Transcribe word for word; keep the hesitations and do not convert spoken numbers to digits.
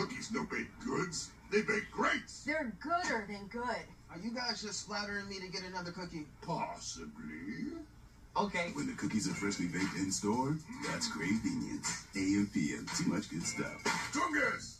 cookies no baked goods. They bake greats. They're gooder than good. Are you guys just flattering me to get another cookie? Possibly. Okay. When the cookies are freshly baked in store, that's great convenience. A M P M, too much good stuff. Toomgis!